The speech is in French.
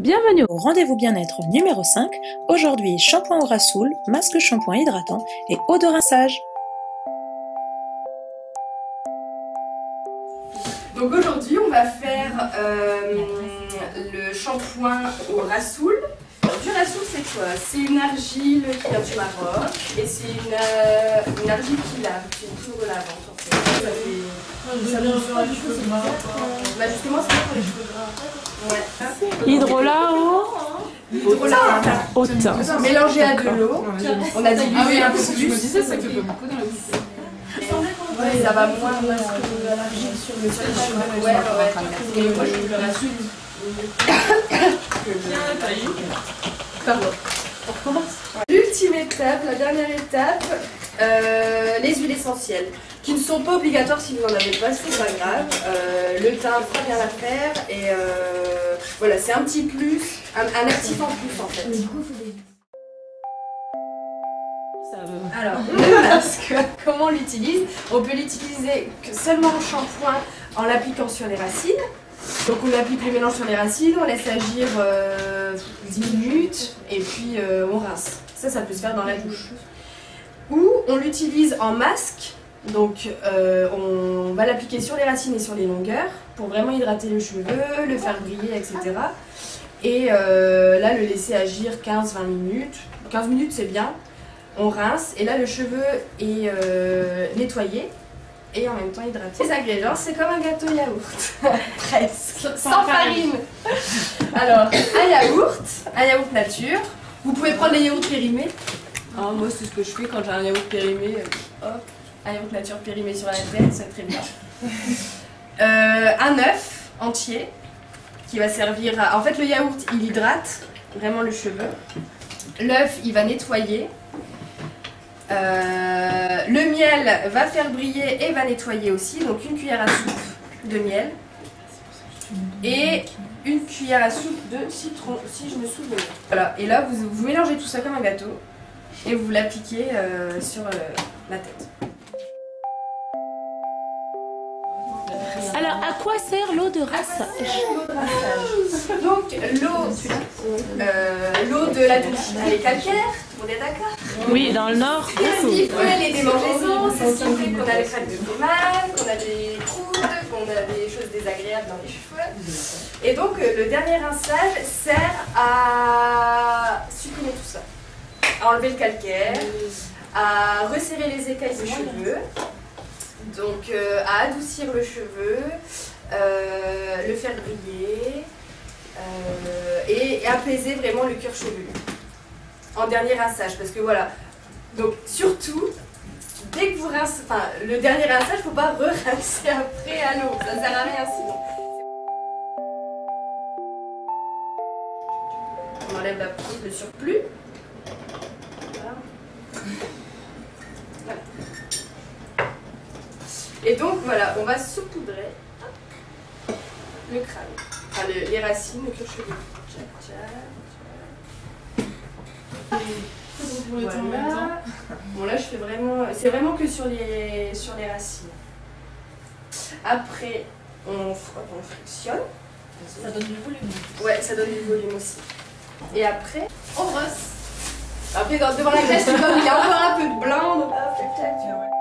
Bienvenue au rendez-vous bien-être numéro 5. Aujourd'hui, shampoing au rassoul, masque shampoing hydratant et eau de rinçage. Donc aujourd'hui, on va faire le shampoing au rassoul. Du rassoul, c'est quoi? C'est une argile qui vient du Maroc et c'est une argile qui lave, c'est une poudre lavante en fait. Ça vient sur les cheveux gras. Bah justement, c'est pour les cheveux gras. Ouais. Hydrolat au thym. Mélangé à de l'eau. On a dilué un peu plus. Je me disais, ça fait pas beaucoup dans la bouche. Ouais, ça va moins que l'argile sur les cheveux. Ouais. Mais moi, je le rassoul. Pardon. On recommence. L'ultime étape, la dernière étape, les huiles essentielles, qui ne sont pas obligatoires si vous n'en avez pas, c'est pas grave. Le thym fera bien l'affaire et voilà, c'est un petit plus, un actif en plus en fait. Alors, le masque, comment on l'utilise? On peut l'utiliser seulement en shampoing en l'appliquant sur les racines. Donc on applique le mélange sur les racines, on laisse agir 10 minutes et puis on rince. Ça peut se faire dans la douche. Ou on l'utilise en masque, donc on va l'appliquer sur les racines et sur les longueurs pour vraiment hydrater le cheveu, le faire briller, etc. Et là le laisser agir 15-20 minutes. 15 minutes c'est bien, on rince et là le cheveu est nettoyé. Et en même temps hydraté. Les ingrédients, c'est comme un gâteau yaourt. Presque. Sans farine. Alors, un yaourt nature. Vous pouvez prendre les yaourts périmés. Oh, moi, c'est ce que je fais quand j'ai un yaourt périmé. Hop, un yaourt nature périmé sur la tête, c'est très bien. Un œuf entier qui va servir à... En fait, le yaourt, il hydrate vraiment le cheveu. L'œuf, il va nettoyer. Le miel va faire briller et va nettoyer aussi, donc une cuillère à soupe de miel et une cuillère à soupe de citron, si je me souviens. Voilà, et là vous mélangez tout ça comme un gâteau et vous l'appliquez sur la tête. Alors, à quoi sert l'eau de rinçage? Donc l'eau de la douche, elle est calcaire, on est d'accord? Oui, dans le nord. Ce qui fait les démangeaisons, c'est ce qui fait qu'on a les craques de pommade, qu'on a des coudes, qu'on a des choses désagréables dans les cheveux. Et donc le dernier rinçage sert à supprimer tout ça, à enlever le calcaire, à resserrer les écailles des cheveux, donc à adoucir le cheveu, le faire briller et apaiser vraiment le cuir chevelu. En dernier rinçage, parce que voilà, donc surtout, dès que vous rincez, enfin le dernier rinçage, il ne faut pas re-rincer après à l'eau, ça ne sert à rien sinon. On enlève le surplus. Voilà. Et donc voilà, on va saupoudrer le crâne, enfin les racines, le cuir chevelu. Voilà. Bon là je fais vraiment, c'est vraiment que sur les racines. Après on frotte, on frictionne. Ça donne du volume. Ouais, ça donne du volume aussi. Et après on brosse. Après devant la glace, il y a encore un peu de blanc, donc hop, tac, tac.